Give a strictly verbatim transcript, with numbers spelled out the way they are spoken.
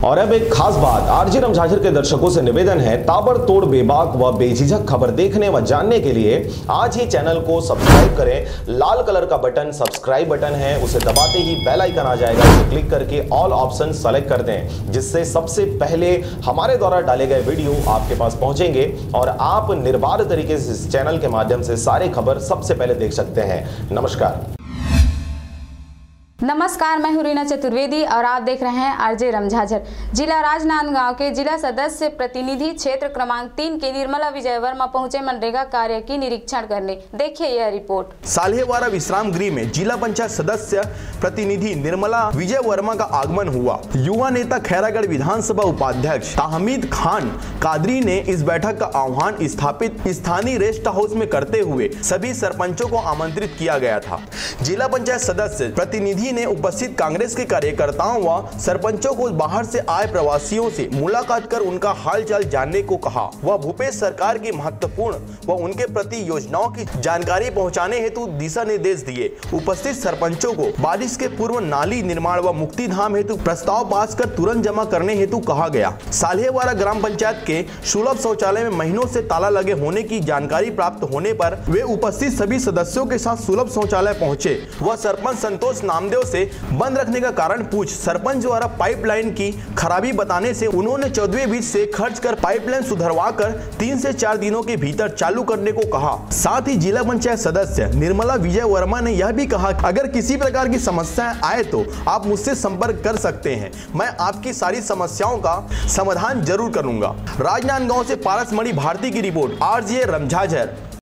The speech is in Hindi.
और अब एक खास बात, आरजे रमझाझर के दर्शकों से निवेदन है, ताबड़तोड़ बेबाक व बेझिझक खबर देखने व जानने के लिए आज ही चैनल को सब्सक्राइब करें। लाल कलर का बटन सब्सक्राइब बटन है, उसे दबाते ही बेल आइकन आ जाएगा, उसे क्लिक करके ऑल ऑप्शन सेलेक्ट कर दें, जिससे सबसे पहले हमारे द्वारा डाले गए वीडियो आपके पास पहुंचेंगे और आप निर्बाध तरीके से इस चैनल के माध्यम से सारे खबर सबसे पहले देख सकते हैं। नमस्कार। नमस्कार, मैं हूं रीना चतुर्वेदी और आप देख रहे हैं आरजे रमझाझर। जिला राजनांदगांव के जिला सदस्य प्रतिनिधि क्षेत्र क्रमांक तीन के निर्मला विजय वर्मा पहुंचे मनरेगा कार्य की निरीक्षण करने। देखिए यह रिपोर्ट। साल्हेवाड़ा विश्राम गृह में जिला पंचायत सदस्य प्रतिनिधि निर्मला विजय वर्मा का आगमन हुआ। युवा नेता खैरागढ़ विधानसभा उपाध्यक्ष ताहमीद खान कादरी ने इस बैठक का आह्वान स्थापित स्थानीय रेस्ट हाउस में करते हुए सभी सरपंचों को आमंत्रित किया गया था। जिला पंचायत सदस्य प्रतिनिधि ने उपस्थित कांग्रेस के कार्यकर्ताओं व सरपंचों को बाहर से आए प्रवासियों से मुलाकात कर उनका हालचाल जानने को कहा। वह भूपेश सरकार की महत्वपूर्ण व उनके प्रति योजनाओं की जानकारी पहुंचाने हेतु दिशा निर्देश दिए। उपस्थित सरपंचों को बारिश के पूर्व नाली निर्माण व मुक्ति धाम हेतु प्रस्ताव पास कर तुरंत जमा करने हेतु कहा गया। साल्हेवाड़ा ग्राम पंचायत के सुलभ शौचालय में महीनों से ताला लगे होने की जानकारी प्राप्त होने पर वे उपस्थित सभी सदस्यों के साथ सुलभ शौचालय पहुंचे। वह सरपंच संतोष नामदेव से बंद रखने का कारण पूछ सरपंच द्वारा पाइपलाइन की खराबी बताने से उन्होंने चौदहवें बीच से खर्च कर पाइपलाइन सुधरवा कर तीन से चार दिनों के भीतर चालू करने को कहा। साथ ही जिला पंचायत सदस्य निर्मला विजय वर्मा ने यह भी कहा, अगर किसी प्रकार की समस्याएं आए तो आप मुझसे संपर्क कर सकते हैं, मैं आपकी सारी समस्याओं का समाधान जरूर करूंगा। राजनांदगांव से पारस मणि भारती की रिपोर्ट, आरजे रमझाझर।